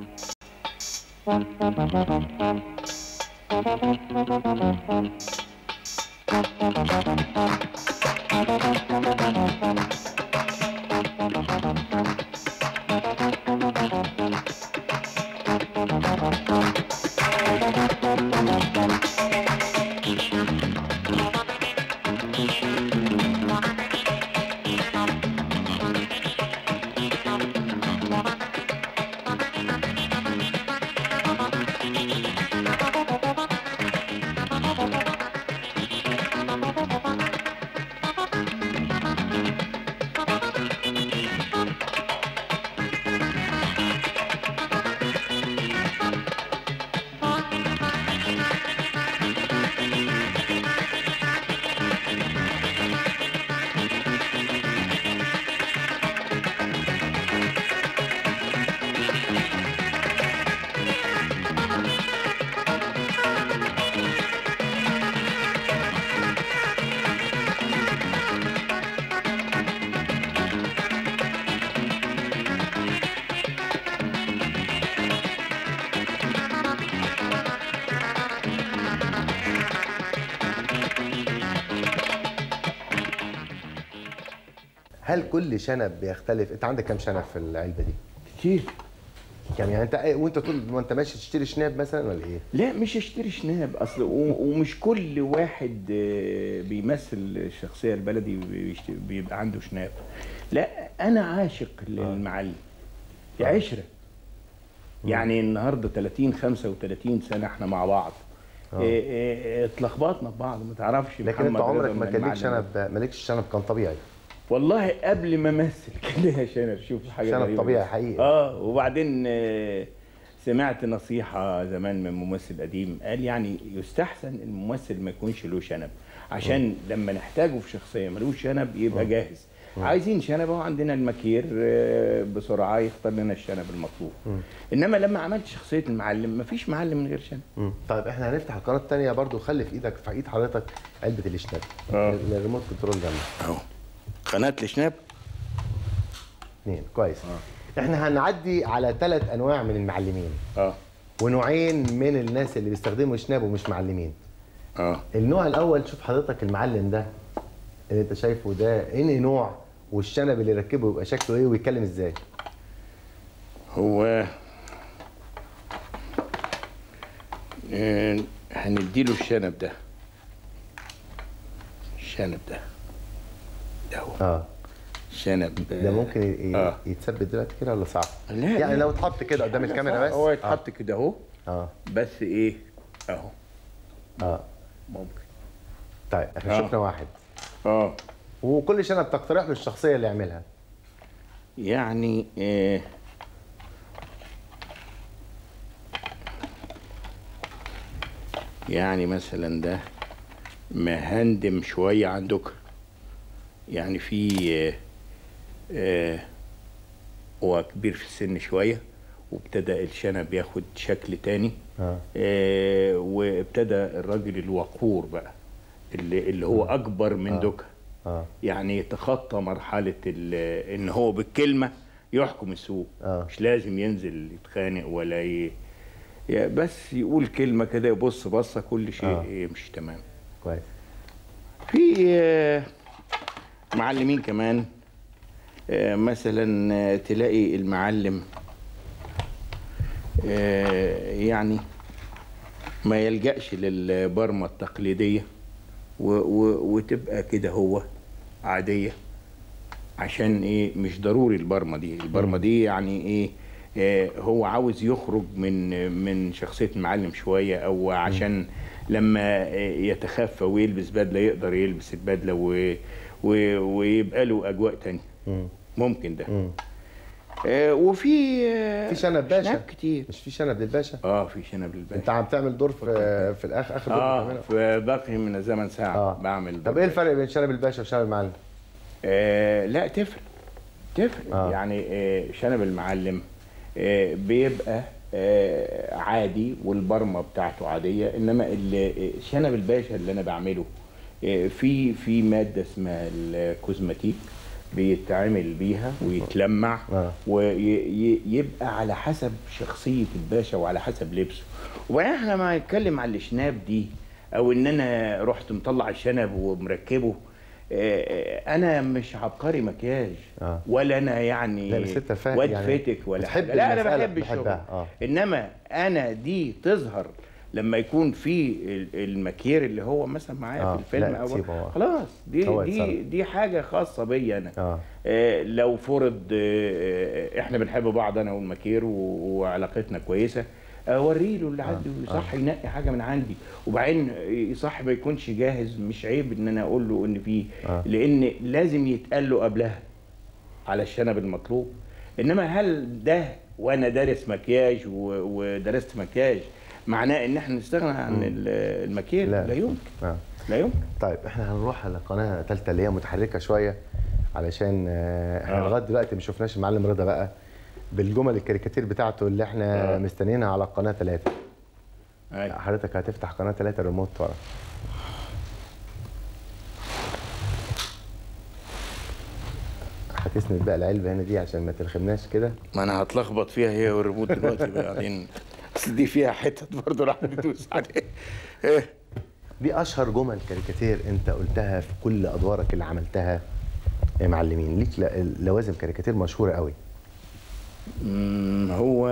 هل كل شنب بيختلف؟ انت عندك كام شنب في العلبه دي؟ كتير. كام يعني؟ انت وانت طول ما انت ماشي تشتري شناب مثلا ولا ايه؟ لا مش اشتري شناب اصل، ومش كل واحد بيمثل الشخصيه البلدي بيبقى عنده شناب. لا انا عاشق للمعلم، دي عشره. يعني النهارده 30 35 سنه احنا مع بعض. اتلخبطنا ببعض ما تعرفش. لكن انت عمرك ما كان ليك شنب، مالكش شنب كان طبيعي؟ والله قبل ما امثل كده يا شنب، شوف حاجه شنب غريبة طبيعي حقيقي. وبعدين سمعت نصيحه زمان من ممثل قديم قال يعني يستحسن الممثل ما يكونش له شنب، عشان لما نحتاجه في شخصيه ملوش شنب يبقى جاهز. عايزين شنب، اهو عندنا المكير بسرعه يختار لنا الشنب المطلوب. انما لما عملت شخصيه المعلم مفيش معلم من غير شنب. طيب احنا هنفتح القناه الثانيه برضو، خلي في ايدك، في ايد حضرتك علبه الشناب. الريموت كنترول جنبك اهو. قناه الشناب 2 كويس. احنا هنعدي على 3 انواع من المعلمين. ونوعين من الناس اللي بيستخدموا شناب ومش معلمين. النوع الاول، شوف حضرتك المعلم ده اللي انت شايفه ده انهي نوع، والشنب اللي يركبه يبقى شكله ايه ويتكلم ازاي؟ هو هنديله الشنب ده. الشنب ده هو الشنب ده ممكن يتثبت دلوقتي كده ولا صعب؟ لا يعني لو اتحط كده قدام الكاميرا بس هو يتحط كده اهو. بس ايه اهو ممكن. طيب احنا شفنا واحد. وكل شنب تقترح له الشخصيه اللي يعملها. يعني يعني مثلا ده مهندم شويه عندك، يعني في هو كبير في السن شويه وابتدى الشنب ياخد شكل تاني. وابتدى الراجل الوقور بقى اللي هو اكبر من دوكا. يعني يتخطى مرحله ان هو بالكلمه يحكم السوق. مش لازم ينزل يتخانق ولا بس يقول كلمه كده، يبص بصه كل شيء مش تمام. كويس. في معلمين كمان، مثلا تلاقي المعلم يعني ما يلجأش للبرمة التقليدية وتبقى كده هو عادية، عشان ايه؟ مش ضروري البرمة دي. البرمة دي يعني ايه؟ هو عاوز يخرج من شخصية المعلم شوية، او عشان لما يتخفى ويلبس بدلة يقدر يلبس البدلة ويبقى له اجواء تانية. ممكن ده. وفي شنب باشا. شنب كتير. مش في شنب للباشا؟ في شنب للباشا. انت عم تعمل دور في الاخر دور في باقي من الزمن ساعه. بعمل دور. طب ايه الفرق بين شنب الباشا وشنب المعلم؟ لا تفرق. يعني شنب المعلم بيبقى عادي والبرمه بتاعته عاديه، انما شنب الباشا اللي انا بعمله في ماده اسمها الكوزماتيك بيتعامل بيها ويتلمع ويبقى على حسب شخصيه الباشا وعلى حسب لبسه. وبعدين احنا لما نتكلم على الشناب دي او ان انا رحت مطلع الشنب ومركبه، انا مش عبقري مكياج ولا انا يعني واد يعني فاتك ولا حاجه. لا انا بحب الشغل. انما انا دي تظهر لما يكون في المكير اللي هو مثلا معايا في الفيلم او خلاص دي حاجه خاصه بيا انا. لو فرض احنا بنحب بعض انا والمكير وعلاقتنا كويسه، اوري له اللي عندي ويصح ينقي حاجه من عندي. وبعدين يصح ما يكونش جاهز، مش عيب ان انا اقول له ان في لان لازم يتقال له قبلها على الشنب المطلوب. انما هل ده وانا دارس مكياج ودرست مكياج معناه ان احنا نستغنى عن المكياج؟ لا يمكن. لا يمكن. طيب احنا هنروح على قناه ثالثه اللي هي متحركه شويه، علشان احنا لغايه دلوقتي ما شفناش المعلم رضا بقى بالجمل الكاريكاتير بتاعته اللي احنا مستنيينها على قناه 3. حضرتك هتفتح قناه 3 ريموت ورا. هتسند بقى العلبه هنا دي عشان ما تلخمناش كده. ما انا هتلخبط فيها هي والريموت دلوقتي بعدين. اصل دي فيها حتت برضه راح ندوس عليها. دي اشهر جمل كاريكاتير انت قلتها في كل ادوارك اللي عملتها يا معلمين. ليك لوازم كاريكاتير مشهوره قوي. هو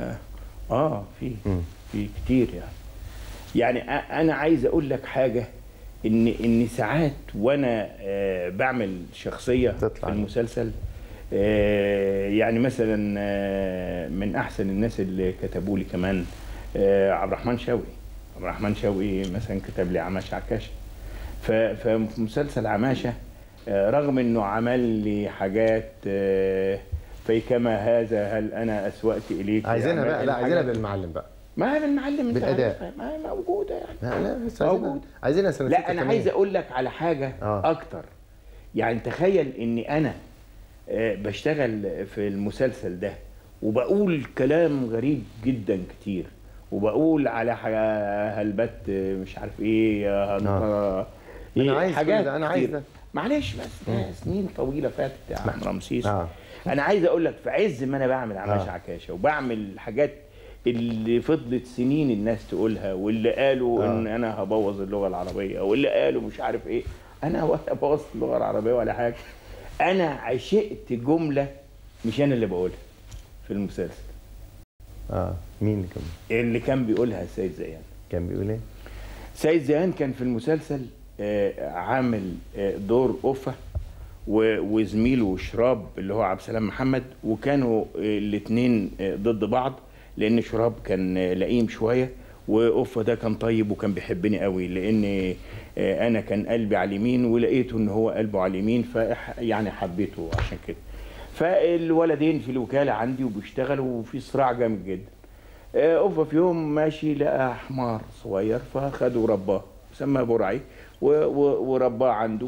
في كتير يعني انا عايز اقول لك حاجه، ان ساعات وانا بعمل شخصيه في المسلسل، يعني مثلا من احسن الناس اللي كتبوا لي كمان عبد الرحمن شوقي. عبد الرحمن شوقي مثلا كتب لي عماشه عكاشه. ففي مسلسل عماشه رغم انه عمل لي حاجات فيكما هذا هل انا اسوأت اليك. عايزينها بقى. لا عايزينها بالمعلم بقى. ما هي بالمعلم انت بالاداء. ما هي موجوده يعني. لا بس عايزينها سنه. لا انا عايز اقول لك على حاجه اكتر. يعني تخيل اني انا بشتغل في المسلسل ده وبقول كلام غريب جدا كتير، وبقول على هلبت مش عارف ايه انا عايز حاجات انا عايز ده. معلش بس ده سنين طويله فاتت يا عم رمسيس. انا عايز اقول لك في عز ما انا بعمل عماشه عكاشه وبعمل حاجات اللي فضلت سنين الناس تقولها، واللي قالوا ان انا هبوظ اللغه العربيه، واللي قالوا مش عارف ايه. انا ولا بوظت اللغه العربيه ولا حاجه. انا عشقت جمله مش انا اللي بقولها في المسلسل. مين اللي كان بيقولها سيد زيان. كان بيقول ايه؟ سيد زيان كان في المسلسل عامل دور أوفا وزميله شراب اللي هو عبد السلام محمد، وكانوا الاثنين ضد بعض لان شراب كان لئيم شويه وأوفا ده كان طيب وكان بيحبني قوي، لان انا كان قلبي على اليمين ولقيته ان هو قلبه على اليمين، يعني حبيته عشان كده. فالولدين في الوكاله عندي وبيشتغلوا وفي صراع جامد جدا. أوفا في يوم ماشي لقى حمار صغير فخده رباه، سماه برعي ورباه عنده،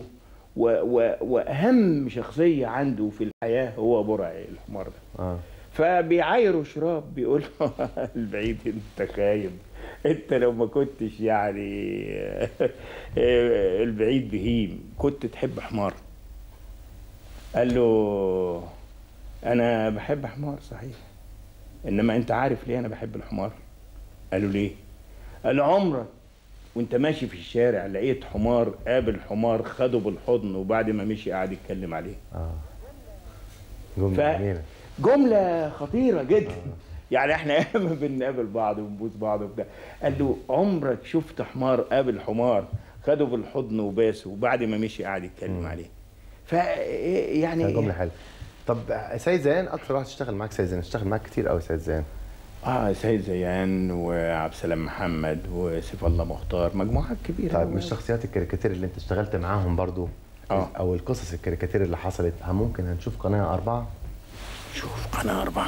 واهم شخصيه عنده في الحياه هو برعي الحمار ده. فبيعايروا شراب بيقول له البعيد انت خايب، انت لو ما كنتش يعني البعيد بهيم كنت تحب حمار. قال له انا بحب حمار صحيح، انما انت عارف ليه انا بحب الحمار؟ قال له ليه؟ قال له عمرك وانت ماشي في الشارع لقيت حمار قابل حمار خده بالحضن وبعد ما مشي قاعد يتكلم عليه؟ جملة خطيرة جدا. يعني احنا ايام بنقابل بعض وبنبوس بعض وبتاع. قال له عمرك شفت حمار قابل حمار خده بالحضن وباسه وبعد ما مشي قاعد يتكلم عليه؟ يعني جملة حلوة. طب سيد زيان اكتر واحد اشتغل معاك سيد زيان، اشتغل معاك كتير قوي سيد زيان. سيد زيان وعبد السلام محمد وسيف الله مختار، مجموعات كبيره. طيب من الشخصيات الكاريكاتير اللي انت اشتغلت معاهم برضو او القصص الكاريكاتير اللي حصلت، ممكن هنشوف قناه 4؟ شوف قناه 4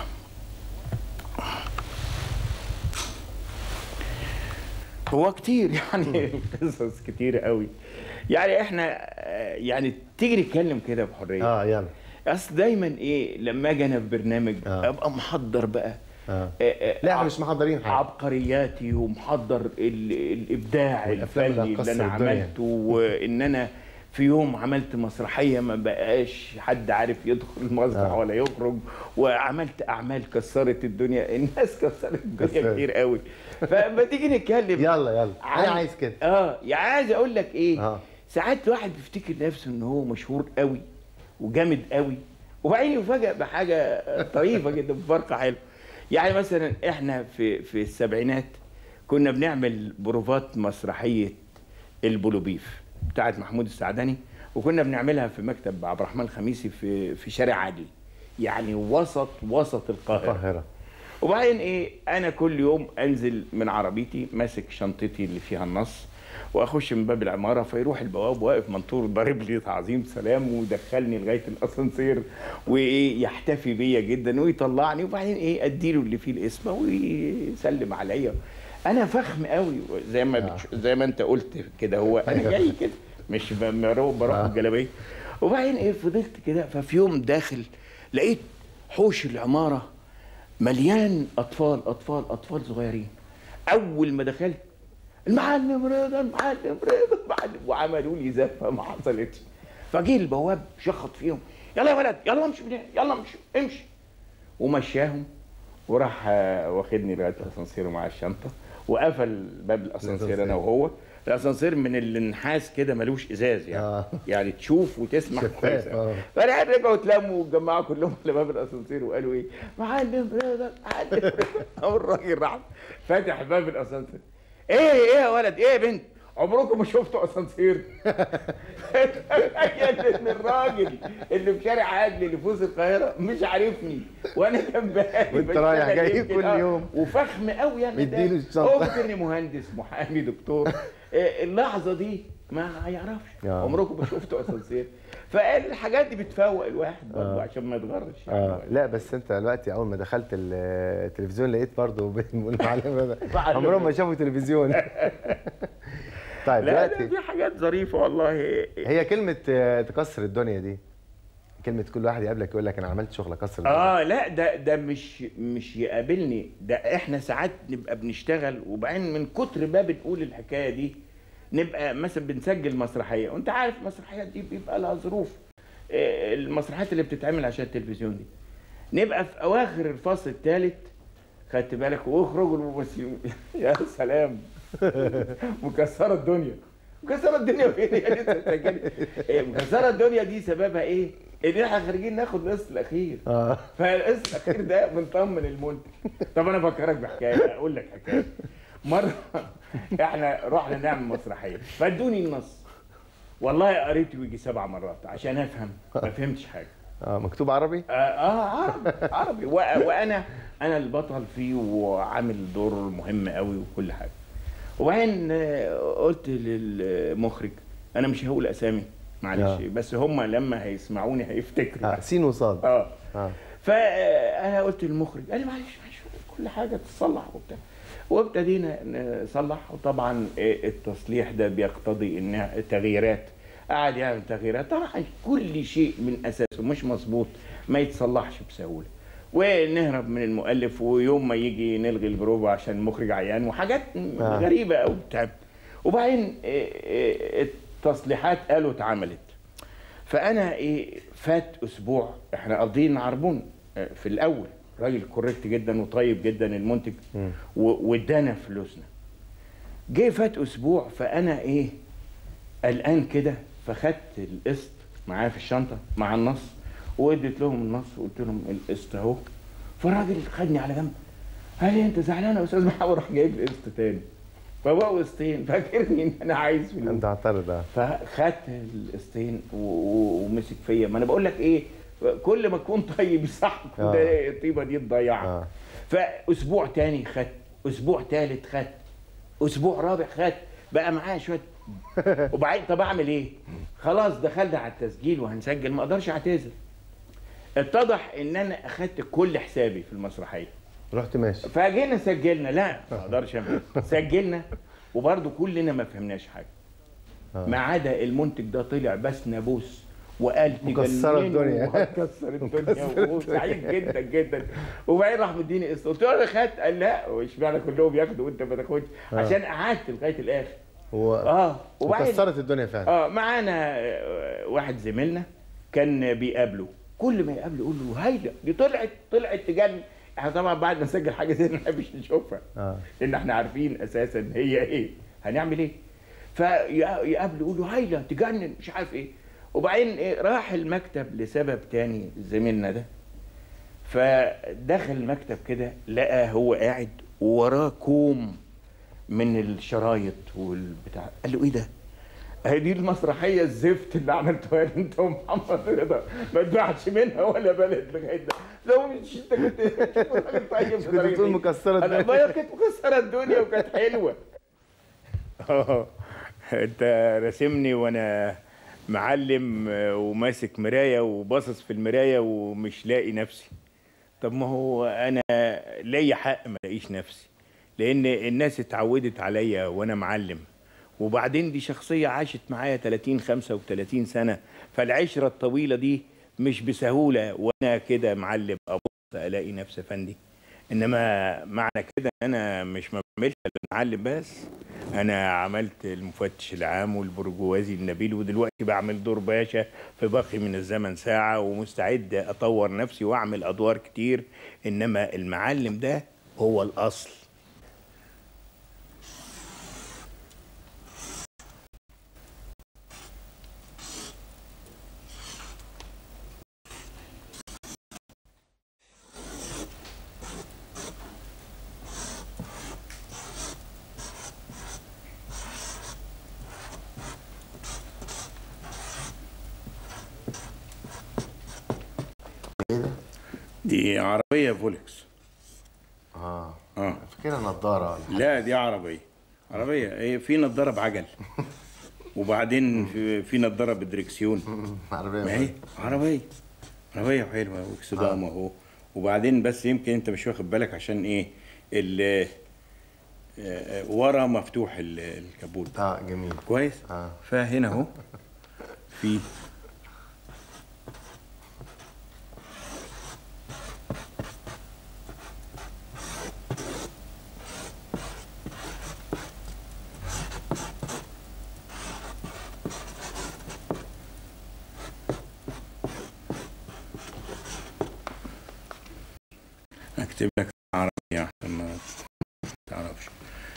هو كتير يعني قصص كتير قوي. يعني احنا يعني تيجي نتكلم كده بحريه. يلا. اصل دايما ايه لما اجي انا في برنامج ابقى محضر بقى. لا احنا مش محضرين حاجه. عبقرياتي ومحضر الابداع الفني اللي انا عملته، وان انا في يوم عملت مسرحيه ما بقاش حد عارف يدخل المسرح ولا يخرج، وعملت اعمال كسرت الدنيا، الناس كسرت الدنيا كتير قوي. فما تيجي نتكلم. يلا انا عايز كده. يعني عايز اقول لك ايه، ساعات واحد بيفتكر نفسه ان هو مشهور قوي وجامد قوي، وبعدين يفاجئ بحاجه طريفه جدا، بفرقه حلوه. يعني مثلا احنا في السبعينات كنا بنعمل بروفات مسرحيه البولوبيف بتاعت محمود السعدني، وكنا بنعملها في مكتب عبد الرحمن الخميسي في شارع عدلي، يعني وسط القاهره. وبعدين ايه، انا كل يوم انزل من عربيتي ماسك شنطتي اللي فيها النص، واخش من باب العماره، فيروح البواب واقف منطور ضارب لي تعظيم سلام ويدخلني لغايه الاسانسير، وايه يحتفي بيا جدا ويطلعني، وبعدين ايه اديله اللي فيه الاسم ويسلم عليا. انا فخم قوي زي ما انت قلت كده، هو انا جاي كده مش بروح الجلابيه. وبعدين ايه فضلت كده، ففي يوم داخل لقيت حوش العماره مليان اطفال صغيرين. اول ما دخلت المعلم رضا وعملوا لي زفه ما حصلتش. فجه البواب شخط فيهم، يلا يا ولد يلا امشي من هنا، يلا امشي. ومشاهم وراح واخدني لغايه الاسانسير مع الشنطه، وقفل باب الاسانسير انا وهو. الاسانسير من النحاس كده ملوش ازاز يعني يعني تشوف وتسمع كويس. فرجعوا اتلموا والجماعه كلهم على باب الاسانسير وقالوا ايه معلم رضا معلم رضا. الراجل راح فاتح باب الاسانسير، ايه يا ولد، ايه يا بنت، عمركم ما شفتوا اسانسير؟ تخيل ان الراجل اللي في شارع عدلي اللي في وسط القاهره مش عارفني، وانا جنبها وانت رايح جاي كل يوم وفخم قوي يعني. مديله الشنطه، هو فاكرني مهندس محامي دكتور. اللحظه دي ما يعرفش عمركم ما شفتوا اسانسير. فالحاجات دي بتفوق الواحد برضه عشان ما يتغرش يعني. لا بس انت دلوقتي اول ما دخلت التلفزيون لقيت برضه المعلم عمرهم ما شافوا تلفزيون. طيب لا دي حاجات ظريفه والله. هي كلمه تكسر الدنيا دي، كلمه كل واحد يقابلك يقول لك انا عملت شغل اكسر الدنيا. لا ده مش يقابلني، ده احنا ساعات نبقى بنشتغل وبعدين من كتر ما بنقول الحكايه دي نبقى مثلا بنسجل مسرحيه، وانت عارف المسرحيات دي بيبقى لها ظروف، المسرحيات اللي بتتعمل عشان التلفزيون دي، نبقى في اواخر الفصل الثالث خدت بالك واخرجوا الممثلين يا سلام مكسره الدنيا. مكسره الدنيا فين؟ هي لسه سجلت. مكسره الدنيا دي سببها ايه؟ ان احنا خارجين ناخد القسط الاخير. فالقسط الاخير ده بنطمن المنتج. طب انا بفكرك بحكايه، اقول لك حكايه. مره احنا رحنا نعمل مسرحيه فادوني النص، والله قريته يجي 7 مرات عشان افهم، ما فهمتش حاجه. مكتوب عربي؟ عربي وانا البطل فيه وعامل دور مهم قوي وكل حاجه. وبعدين قلت للمخرج انا مش هقول اسامي معلش، بس هم لما هيسمعوني هيفتكروا سين وصاد. فانا قلت للمخرج قال لي معلش كل حاجه تتصلح وبتاع، وابتدينا نصلح. وطبعا التصليح ده بيقتضي ان تغييرات، قعد يعمل تغييرات. طبعا كل شيء من اساسه مش مظبوط ما يتصلحش بسهوله، ونهرب من المؤلف، ويوم ما يجي نلغي البروفا عشان المخرج عيان، وحاجات غريبه قوي بتاع. وبعدين التصليحات قالوا اتعملت. فانا فات اسبوع، احنا قاضيين عربون في الاول، راجل كوريكت جدا وطيب جدا المنتج وادانا فلوسنا. جه فات اسبوع، فانا قلقان كده، فخدت القسط معايا في الشنطه مع النص، واديت لهم النص وقلت لهم القسط اهو. فالراجل خدني على جنب قال لي انت زعلان يا استاذ محمد؟ راح جايب لي قسط تاني، فبقوا قسطين، فاكرني ان انا عايز فلوس. انت اعترض. فخدت القسطين ومسك فيا. ما انا بقول لك كل ما تكون طيب صح ده الطيبه دي تضيعها. فاسبوع تاني خدت، اسبوع تالت خدت، اسبوع رابع خدت، بقى معايا شويه. وبعدين طب اعمل ايه؟ خلاص دخلنا على التسجيل وهنسجل، ما اقدرش اعتذر. اتضح ان انا اخدت كل حسابي في المسرحيه. رحت ماشي. فجينا سجلنا، لا ما اقدرش سجلنا، وبرده كلنا ما فهمناش حاجه. ما عدا المنتج ده طلع بس نابوس وقال مكسر الدنيا، مكسر الدنيا وسعيد جدا جدا. وبعدين راح مديني قسط، قلت له انا خدت، قال لا واشمعنى كلهم ياخدوا وانت ما تاخدش؟ عشان قعدت لغايه الاخر. وكسرت الدنيا فعلا. معانا واحد زميلنا كان بيقابله، كل ما يقابله يقول له هايله دي طلعت تجنن. احنا طبعا بعد ما نسجل حاجه زي ما نحبش نشوفها لان احنا عارفين اساسا هي ايه، هنعمل ايه؟ فيقابله يقول له هايله تجنن مش عارف ايه. وبعدين راح المكتب لسبب تاني زميلنا ده، فدخل المكتب كده لقى هو قاعد ووراه كوم من الشرايط والبتاع. قال له ايه ده؟ هي دي المسرحيه الزفت اللي عملتوها لي انت ومحمد رضا، ما اتباعش منها ولا بلد لغايه ده. لو مش انت كنت طيب كنت بتقول مكسره الدنيا. ما كانت مكسره الدنيا وكانت حلوه. انت راسمني وانا معلم وماسك مرايه وباصص في المرايه ومش لاقي نفسي. طب ما هو انا ليا حق ما الاقيش نفسي، لان الناس اتعودت عليا وانا معلم، وبعدين دي شخصيه عاشت معايا 30 35 سنه، فالعشره الطويله دي مش بسهوله وانا كده معلم ابص الاقي نفسي فندي. انما معنى كده انا مش ما بعملش المعلم بس، انا عملت المفتش العام والبرجوازي النبيل، ودلوقتي بعمل دور باشا في باقي من الزمن ساعه، ومستعد اطور نفسي واعمل ادوار كتير. انما المعلم ده هو الاصل. دي عربية فولكس. فاكرها نضارة. لا دي عربية ايه، في نضارة بعجل وبعدين في نضارة بدركسيون. عربية. ما هي عربية حلوة واكسدام اهو. وبعدين بس يمكن انت مش واخد بالك عشان ايه ورا مفتوح الكابوت. جميل كويس. فهنا اهو في اكتب لك عربية عشان ما تعرفش.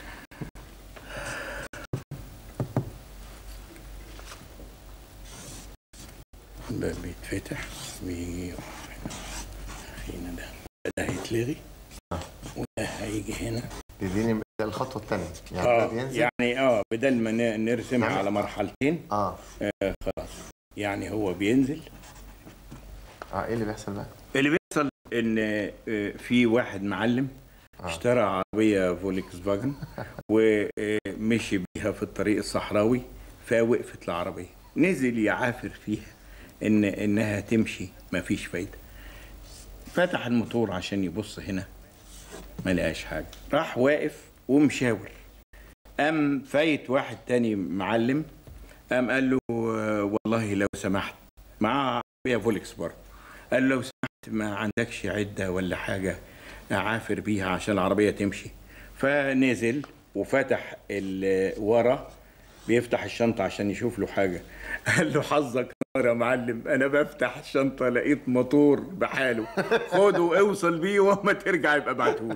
الباب بيتفتح بيجي هنا، ده هيتلغي وده هيجي هنا. تديني الخطوة الثانية يعني يعني بدل ما نرسمها على مرحلتين خلاص يعني هو بينزل. ايه اللي بيحصل بقى؟ اللي بيحصل ان في واحد معلم اشترى عربية فولكس فاجن ومشي بيها في الطريق الصحراوي، فوقفت العربية، نزل يعافر فيها انها تمشي، مفيش فايدة. فتح الموتور عشان يبص هنا ما لقاش حاجة، راح واقف ومشاور. قام فايت واحد تاني معلم، قام قال له والله لو سمحت، مع عربية فولكس برضه، قال له لو سمحت ما عندكش عدة ولا حاجة عافر بيها عشان العربية تمشي. فنزل وفتح ورا بيفتح الشنطة عشان يشوف له حاجة. قال له حظك نار يا معلم، أنا بفتح الشنطة لقيت موتور بحاله، خده واوصل بيه وما ترجع يبقى ابعتهولي.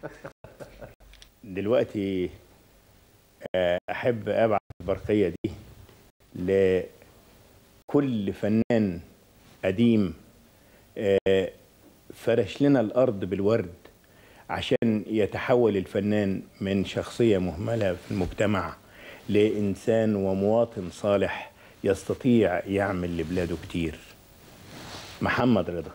دلوقتي أحب أبعت البرقية دي لكل فنان قديم فرش لنا الأرض بالورد عشان يتحول الفنان من شخصية مهملة في المجتمع لإنسان ومواطن صالح يستطيع يعمل لبلاده كتير. محمد رضا.